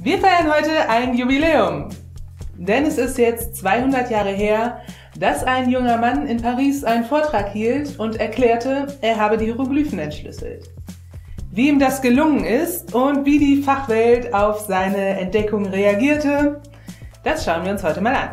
Wir feiern heute ein Jubiläum, denn es ist jetzt 200 Jahre her, dass ein junger Mann in Paris einen Vortrag hielt und erklärte, er habe die Hieroglyphen entschlüsselt. Wie ihm das gelungen ist und wie die Fachwelt auf seine Entdeckung reagierte, das schauen wir uns heute mal an.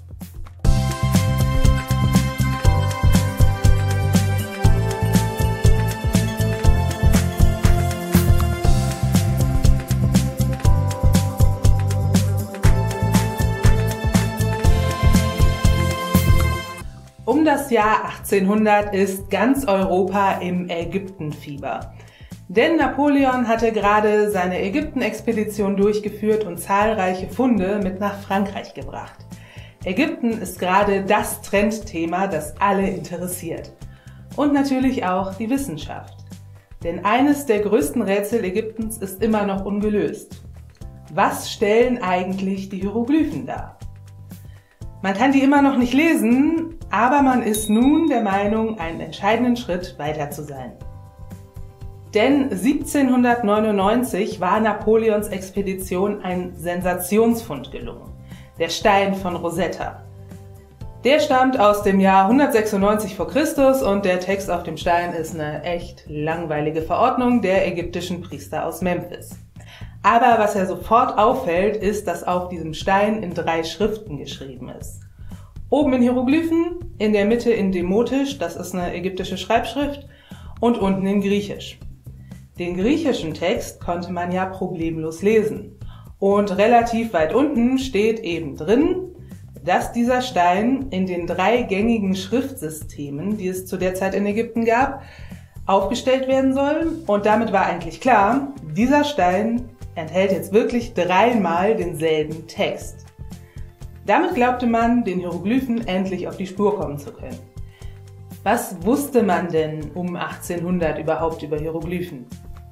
Um das Jahr 1800 ist ganz Europa im Ägyptenfieber. Denn Napoleon hatte gerade seine Ägypten-Expedition durchgeführt und zahlreiche Funde mit nach Frankreich gebracht. Ägypten ist gerade das Trendthema, das alle interessiert. Und natürlich auch die Wissenschaft. Denn eines der größten Rätsel Ägyptens ist immer noch ungelöst. Was stellen eigentlich die Hieroglyphen dar? Man kann die immer noch nicht lesen, aber man ist nun der Meinung, einen entscheidenden Schritt weiter zu sein. Denn 1799 war Napoleons Expedition ein Sensationsfund gelungen, der Stein von Rosetta. Der stammt aus dem Jahr 196 v. Chr. Und der Text auf dem Stein ist eine echt langweilige Verordnung der ägyptischen Priester aus Memphis. Aber was ja sofort auffällt, ist, dass auf diesem Stein in 3 Schriften geschrieben ist. Oben in Hieroglyphen, in der Mitte in Demotisch, das ist eine ägyptische Schreibschrift, und unten in Griechisch. Den griechischen Text konnte man ja problemlos lesen. Und relativ weit unten steht eben drin, dass dieser Stein in den 3 gängigen Schriftsystemen, die es zu der Zeit in Ägypten gab, aufgestellt werden soll. Und damit war eigentlich klar, dieser Stein enthält jetzt wirklich 3-mal denselben Text. Damit glaubte man, den Hieroglyphen endlich auf die Spur kommen zu können. Was wusste man denn um 1800 überhaupt über Hieroglyphen?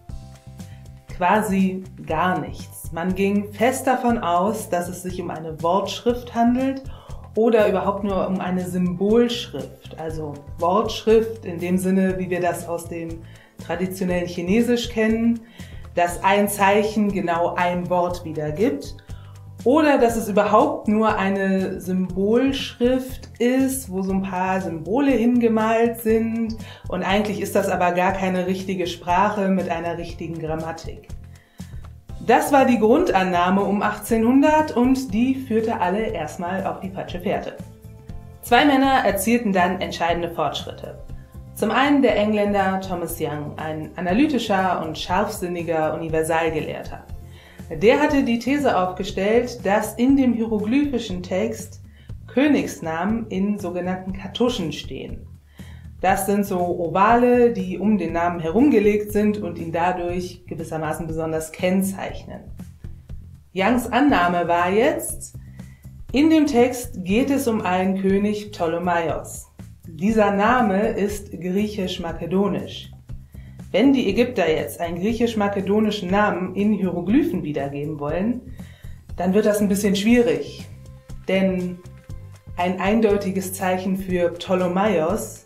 Quasi gar nichts. Man ging fest davon aus, dass es sich um eine Wortschrift handelt oder überhaupt nur um eine Symbolschrift, also Wortschrift in dem Sinne, wie wir das aus dem traditionellen Chinesisch kennen, dass ein Zeichen genau ein Wort wiedergibt, oder dass es überhaupt nur eine Symbolschrift ist, wo so ein paar Symbole hingemalt sind und eigentlich ist das aber gar keine richtige Sprache mit einer richtigen Grammatik. Das war die Grundannahme um 1800 und die führte alle erstmal auf die falsche Fährte. 2 Männer erzielten dann entscheidende Fortschritte. Zum einen der Engländer Thomas Young, ein analytischer und scharfsinniger Universalgelehrter. Der hatte die These aufgestellt, dass in dem hieroglyphischen Text Königsnamen in sogenannten Kartuschen stehen. Das sind so Ovale, die um den Namen herumgelegt sind und ihn dadurch gewissermaßen besonders kennzeichnen. Youngs Annahme war jetzt, in dem Text geht es um einen König Ptolemaios. Dieser Name ist griechisch-makedonisch. Wenn die Ägypter jetzt einen griechisch-makedonischen Namen in Hieroglyphen wiedergeben wollen, dann wird das ein bisschen schwierig. Denn ein eindeutiges Zeichen für Ptolemaios,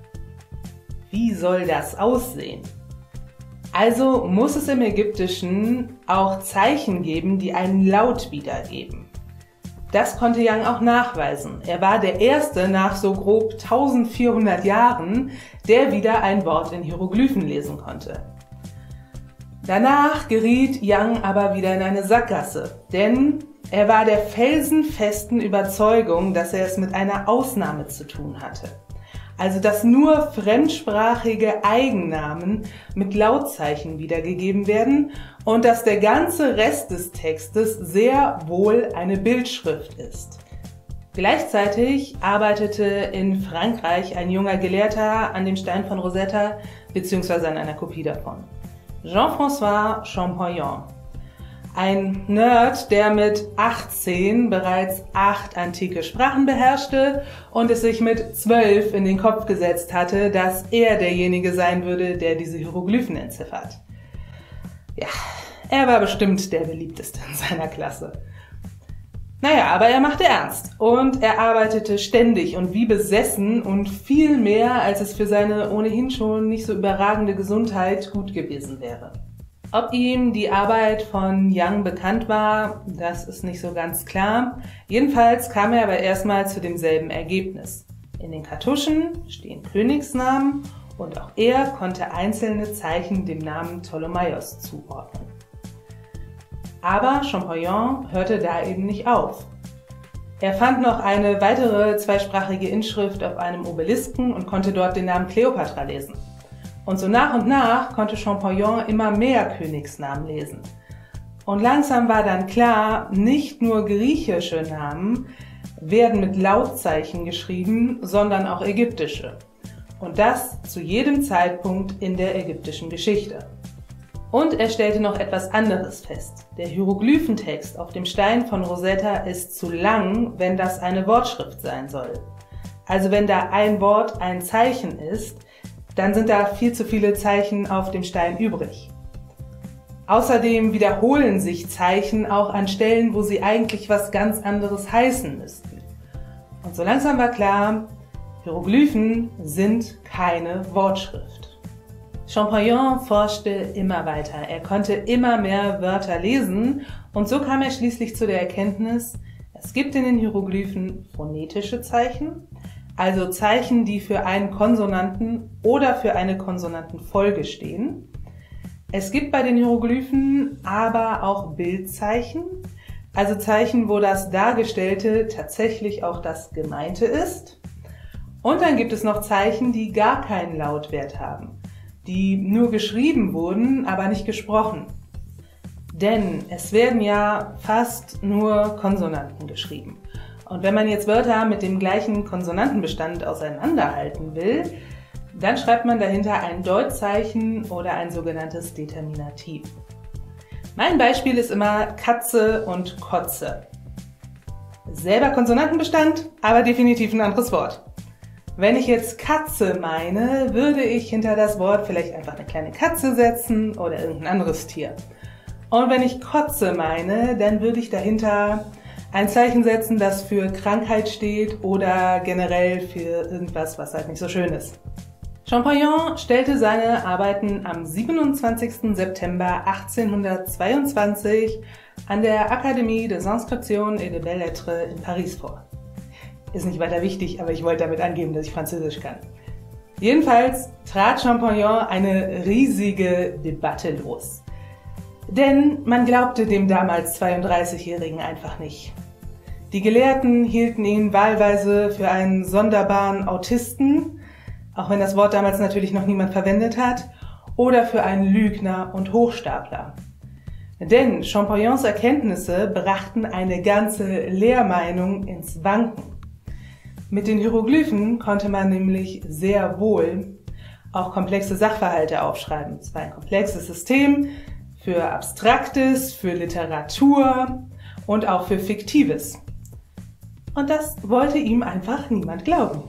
wie soll das aussehen? Also muss es im Ägyptischen auch Zeichen geben, die einen Laut wiedergeben. Das konnte Young auch nachweisen. Er war der Erste nach so grob 1400 Jahren, der wieder ein Wort in Hieroglyphen lesen konnte. Danach geriet Young aber wieder in eine Sackgasse, denn er war der felsenfesten Überzeugung, dass er es mit einer Ausnahme zu tun hatte. Also dass nur fremdsprachige Eigennamen mit Lautzeichen wiedergegeben werden und dass der ganze Rest des Textes sehr wohl eine Bildschrift ist. Gleichzeitig arbeitete in Frankreich ein junger Gelehrter an dem Stein von Rosetta bzw. an einer Kopie davon. Jean-François Champollion. Ein Nerd, der mit 18 bereits 8 antike Sprachen beherrschte und es sich mit 12 in den Kopf gesetzt hatte, dass er derjenige sein würde, der diese Hieroglyphen entziffert. Ja, er war bestimmt der beliebteste in seiner Klasse. Naja, aber er machte ernst und er arbeitete ständig und wie besessen und viel mehr, als es für seine ohnehin schon nicht so überragende Gesundheit gut gewesen wäre. Ob ihm die Arbeit von Young bekannt war, das ist nicht so ganz klar. Jedenfalls kam er aber erstmal zu demselben Ergebnis. In den Kartuschen stehen Königsnamen und auch er konnte einzelne Zeichen dem Namen Ptolemaios zuordnen. Aber Champollion hörte da eben nicht auf. Er fand noch eine weitere zweisprachige Inschrift auf einem Obelisken und konnte dort den Namen Kleopatra lesen. Und so nach und nach konnte Champollion immer mehr Königsnamen lesen. Und langsam war dann klar, nicht nur griechische Namen werden mit Lautzeichen geschrieben, sondern auch ägyptische. Und das zu jedem Zeitpunkt in der ägyptischen Geschichte. Und er stellte noch etwas anderes fest. Der Hieroglyphentext auf dem Stein von Rosetta ist zu lang, wenn das eine Wortschrift sein soll. Also wenn da ein Wort ein Zeichen ist, dann sind da viel zu viele Zeichen auf dem Stein übrig. Außerdem wiederholen sich Zeichen auch an Stellen, wo sie eigentlich was ganz anderes heißen müssten. Und so langsam war klar, Hieroglyphen sind keine Wortschrift. Champollion forschte immer weiter. Er konnte immer mehr Wörter lesen und so kam er schließlich zu der Erkenntnis, es gibt in den Hieroglyphen phonetische Zeichen, also Zeichen, die für einen Konsonanten oder für eine Konsonantenfolge stehen. Es gibt bei den Hieroglyphen aber auch Bildzeichen, also Zeichen, wo das Dargestellte tatsächlich auch das Gemeinte ist. Und dann gibt es noch Zeichen, die gar keinen Lautwert haben, die nur geschrieben wurden, aber nicht gesprochen. Denn es werden ja fast nur Konsonanten geschrieben. Und wenn man jetzt Wörter mit dem gleichen Konsonantenbestand auseinanderhalten will, dann schreibt man dahinter ein Deutzeichen oder ein sogenanntes Determinativ. Mein Beispiel ist immer Katze und Kotze. Selber Konsonantenbestand, aber definitiv ein anderes Wort. Wenn ich jetzt Katze meine, würde ich hinter das Wort vielleicht einfach eine kleine Katze setzen oder irgendein anderes Tier. Und wenn ich Kotze meine, dann würde ich dahinter ein Zeichen setzen, das für Krankheit steht oder generell für irgendwas, was halt nicht so schön ist. Champollion stellte seine Arbeiten am 27. September 1822 an der Académie des Inscriptions et des Belles-Lettres in Paris vor. Ist nicht weiter wichtig, aber ich wollte damit angeben, dass ich Französisch kann. Jedenfalls trat Champollion eine riesige Debatte los. Denn man glaubte dem damals 32-Jährigen einfach nicht. Die Gelehrten hielten ihn wahlweise für einen sonderbaren Autisten, auch wenn das Wort damals natürlich noch niemand verwendet hat, oder für einen Lügner und Hochstapler. Denn Champollions Erkenntnisse brachten eine ganze Lehrmeinung ins Wanken. Mit den Hieroglyphen konnte man nämlich sehr wohl auch komplexe Sachverhalte aufschreiben. Es war ein komplexes System für Abstraktes, für Literatur und auch für Fiktives. Und das wollte ihm einfach niemand glauben.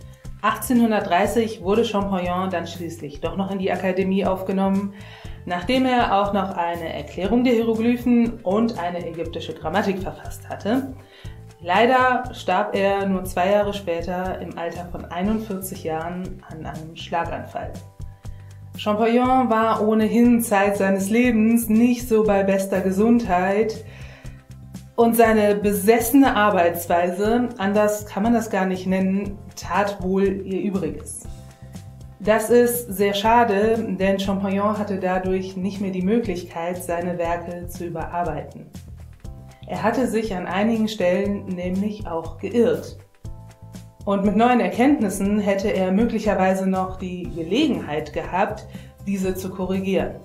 1830 wurde Champollion dann schließlich doch noch in die Akademie aufgenommen, nachdem er auch noch eine Erklärung der Hieroglyphen und eine ägyptische Grammatik verfasst hatte. Leider starb er nur 2 Jahre später im Alter von 41 Jahren an einem Schlaganfall. Champollion war ohnehin Zeit seines Lebens nicht so bei bester Gesundheit und seine besessene Arbeitsweise, anders kann man das gar nicht nennen, tat wohl ihr Übriges. Das ist sehr schade, denn Champollion hatte dadurch nicht mehr die Möglichkeit, seine Werke zu überarbeiten. Er hatte sich an einigen Stellen nämlich auch geirrt. Und mit neuen Erkenntnissen hätte er möglicherweise noch die Gelegenheit gehabt, diese zu korrigieren.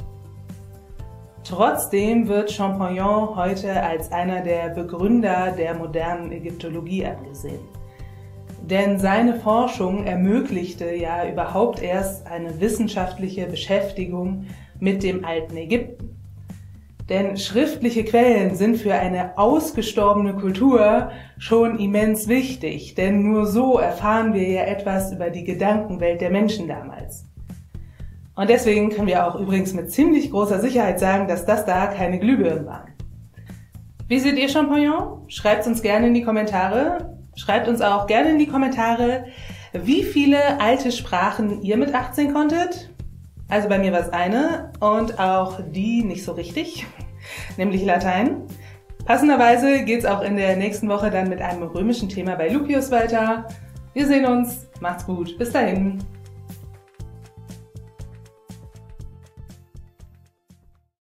Trotzdem wird Champollion heute als einer der Begründer der modernen Ägyptologie angesehen. Denn seine Forschung ermöglichte ja überhaupt erst eine wissenschaftliche Beschäftigung mit dem alten Ägypten. Denn schriftliche Quellen sind für eine ausgestorbene Kultur schon immens wichtig, denn nur so erfahren wir ja etwas über die Gedankenwelt der Menschen damals. Und deswegen können wir auch übrigens mit ziemlich großer Sicherheit sagen, dass das da keine Glühbirnen waren. Wie seht ihr Champollion? Schreibt uns gerne in die Kommentare. Schreibt uns auch gerne in die Kommentare, wie viele alte Sprachen ihr mit 18 konntet. Also bei mir war es eine und auch die nicht so richtig, nämlich Latein. Passenderweise geht es auch in der nächsten Woche dann mit einem römischen Thema bei Lucius weiter. Wir sehen uns, macht's gut, bis dahin.